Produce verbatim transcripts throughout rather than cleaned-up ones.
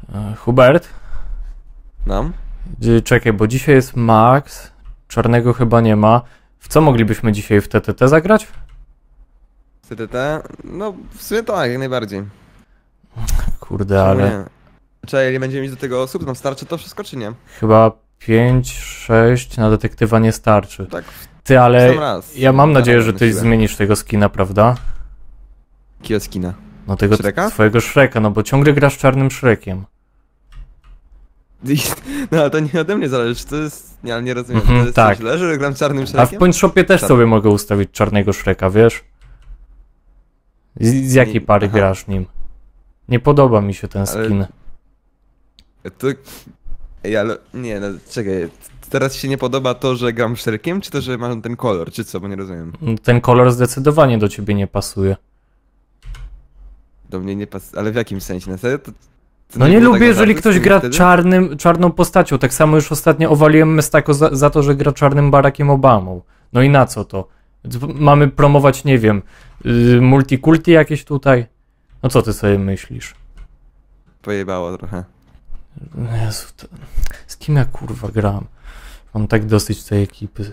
Hubert? No? Czekaj, bo dzisiaj jest Max, czarnego chyba nie ma. W co moglibyśmy dzisiaj w T T T zagrać? W T T T? No w sumie tak, jak najbardziej. Kurde, ale... Nie? Czekaj, nie będziemy mieć do tego osób, nam starczy to wszystko czy nie? Chyba pięć, sześć na detektywa nie starczy. Tak. Ty, ale Sam raz. ja mam nadzieję, Zaraz że ty myślę. zmienisz tego skina, prawda? Jakiego skina? No tego Shreka? twojego Shreka, no bo ciągle grasz czarnym Shrekiem. No ale to nie ode mnie zależy, czy to jest... Nie, ale nie rozumiem, Mhm, to jest tak. źle, że gram czarnym A w Shrekiem? Point Shopie też Czarny. sobie mogę ustawić czarnego Shreka, wiesz? Z, z jakiej Nie- pary aha. grasz nim? Nie podoba mi się ten Ale- skin. To... Ej, ale... Nie, no czekaj. Teraz ci się nie podoba to, że gram Shrekiem, czy to, że mam ten kolor, czy co, bo nie rozumiem. Ten kolor zdecydowanie do ciebie nie pasuje. Do mnie nie pas... Ale w jakim sensie? Na serio? To... to No nie było lubię, tak jeżeli naprawdę ktoś z tym gra wtedy? czarnym, czarną postacią. Tak samo już ostatnio owaliłem Mestako za, za to, że gra czarnym Barackiem Obamą. No i na co to? Mamy promować, nie wiem, yy, multikulti jakieś tutaj? No co ty sobie myślisz? Pojebało trochę. Jezu, to... z kim ja kurwa gram? Mam tak dosyć tej ekipy.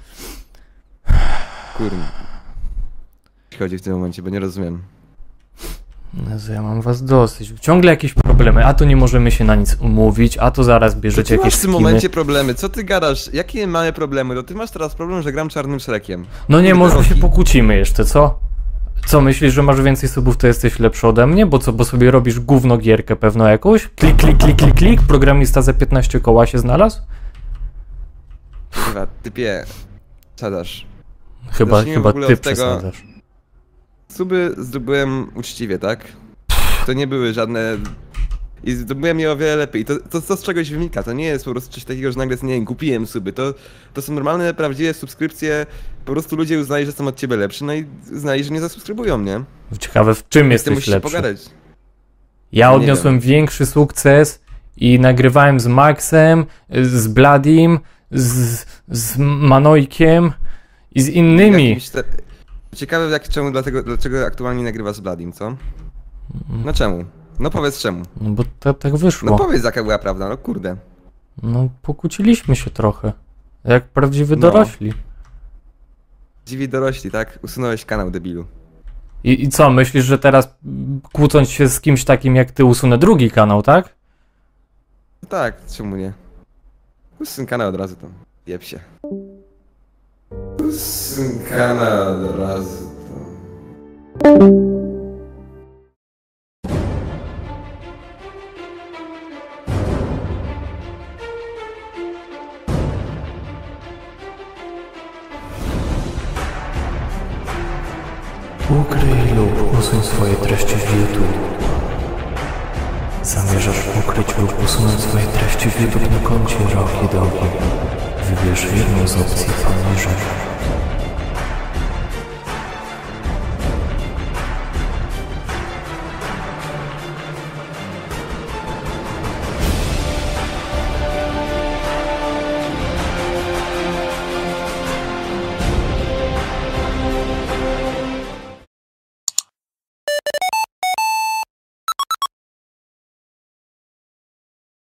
Kurwa. Chodzi w tym momencie, bo nie rozumiem. Jezu, ja mam was dosyć. Ciągle jakieś problemy, a to nie możemy się na nic umówić, a to zaraz Czy bierzecie ty masz jakieś w tym skiny. momencie problemy? Co ty gadasz? Jakie mamy problemy? No ty masz teraz problem, że gram czarnym Shrekiem. No nie, Kurde, może się Rocky. pokłócimy jeszcze, co? Co, myślisz, że masz więcej subów, to jesteś lepszy ode mnie? Bo co, bo sobie robisz gówno gierkę pewno jakąś? Klik, klik, klik, klik, klik, programista za piętnaście koła się znalazł? Chyba, typie. Sadasz. Chyba, Zacznijmy w chyba ogóle ty od tego- przesadzasz. Suby zdobyłem uczciwie, tak? To nie były żadne... I zdobyłem je o wiele lepiej. To, to, to z czegoś wynika, to nie jest po prostu coś takiego, że nagle, nie wiem, kupiłem suby. To, to są normalne, prawdziwe subskrypcje. Po prostu ludzie uznali, że są od ciebie lepszy, no i uznali, że nie zasubskrybują, nie? Ciekawe, w czym Ty jesteś musisz się lepszy? pogadać. Ja Nie odniosłem większy sukces i nagrywałem z Maxem, z Bladim, z, z Manojkiem i z innymi. Jakimś te... Ciekawe, jak, czemu, dlatego, dlaczego aktualnie nagrywa z Bladim, co? No czemu? No powiedz czemu. No bo to, tak wyszło. No powiedz, jaka była prawda, no kurde. No pokłóciliśmy się trochę. Jak prawdziwy No. dorośli. Dziwi dorośli, tak? Usunąłeś kanał, debilu. I, I co, myślisz, że teraz mm, kłócąc się z kimś takim jak ty usunę drugi kanał, tak? No tak, czemu nie? Usuń kanał od razu to. Jeb się. Usuń kanał od razu to. Ukryj lub usuń swoje treści w YouTube. Zamierzasz ukryć lub usunąć swoje treści w YouTube na koncie Rocky Dogi. Wybierz jedną z opcji poniżej.